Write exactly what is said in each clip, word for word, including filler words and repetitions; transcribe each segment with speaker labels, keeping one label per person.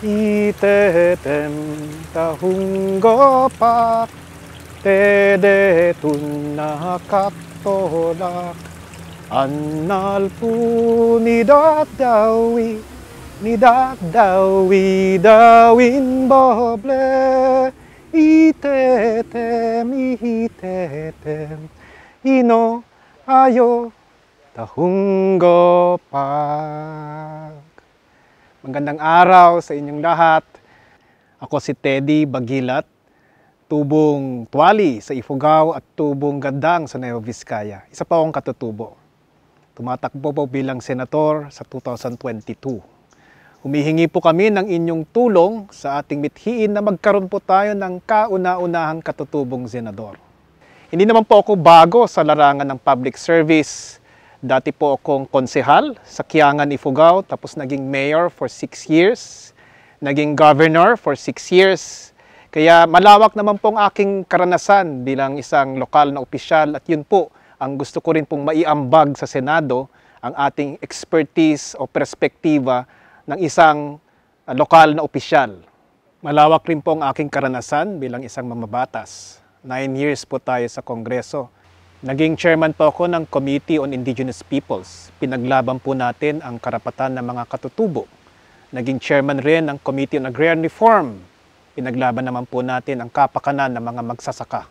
Speaker 1: Itetem tahunggopak tedetun nakatolak annal pu nidadawi nidadawi dawin boble itetem itetem ino ayo tahunggopak. Magandang araw sa inyong lahat. Ako si Teddy Baguilat, tubong tuwali sa Ifugao at tubong gandang sa Nueva Vizcaya. Isa pa akong katutubo. Tumatakbo po bilang senator sa two thousand twenty-two. Humihingi po kami ng inyong tulong sa ating mithiin na magkaroon po tayo ng kauna-unahang katutubong senador. Hindi naman po ako bago sa larangan ng public service. Dati po akong konsehal sa Kiangan, Ifugao, tapos naging mayor for six years, naging governor for six years. Kaya malawak naman pong aking karanasan bilang isang lokal na opisyal at yun po ang gusto ko rin pong maiambag sa Senado, ang ating expertise o perspektiva ng isang uh, lokal na opisyal. Malawak rin po ang aking karanasan bilang isang mamabatas. Nine years po tayo sa Kongreso. Naging chairman po ako ng Committee on Indigenous Peoples. Pinaglaban po natin ang karapatan ng mga katutubo. Naging chairman rin ng Committee on Agrarian Reform. Pinaglaban naman po natin ang kapakanan ng mga magsasaka.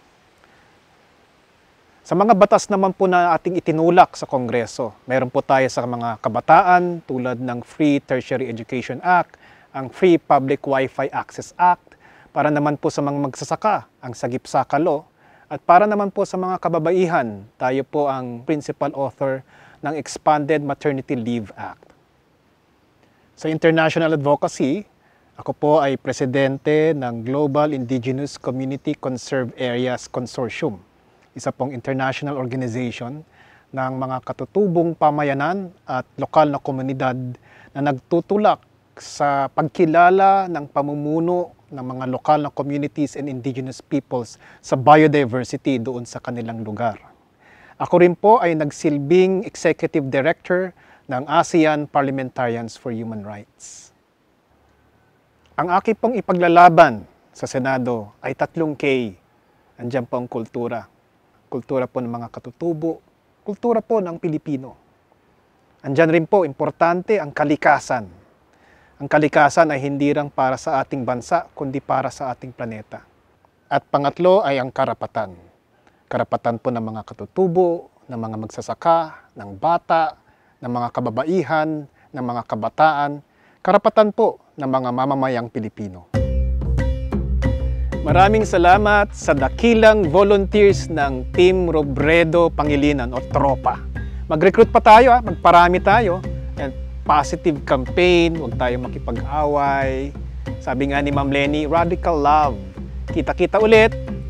Speaker 1: Sa mga batas naman po na ating itinulak sa Kongreso, meron po tayo sa mga kabataan tulad ng Free Tertiary Education Act, ang Free Public Wi-Fi Access Act, para naman po sa mga magsasaka, ang Sagip Saka Law, at para naman po sa mga kababaihan, tayo po ang principal author ng Expanded Maternity Leave Act. Sa international advocacy, ako po ay presidente ng Global Indigenous Community Conserved Areas Consortium, isa pong international organization ng mga katutubong pamayanan at lokal na komunidad na nagtutulak sa pagkilala ng pamumuno ng mga lokal na communities and indigenous peoples sa biodiversity doon sa kanilang lugar. Ako rin po ay nagsilbing Executive Director ng ASEAN Parliamentarians for Human Rights. Ang aking pong ipaglalaban sa Senado ay tatlong K. Andiyan po ang kultura. Kultura po ng mga katutubo, kultura po ng Pilipino. Andiyan rin po, importante, ang kalikasan. Ang kalikasan ay hindi lang para sa ating bansa, kundi para sa ating planeta. At pangatlo ay ang karapatan. Karapatan po ng mga katutubo, ng mga magsasaka, ng bata, ng mga kababaihan, ng mga kabataan. Karapatan po ng mga mamamayang Pilipino. Maraming salamat sa dakilang volunteers ng Team Robredo Pangilinan o Tropa. Mag-recruit pa tayo, ha? Magparami tayo. Positive campaign, huwag tayong makipag-away. Sabi nga ni Ma'am Lenny, radical love. Kita-kita ulit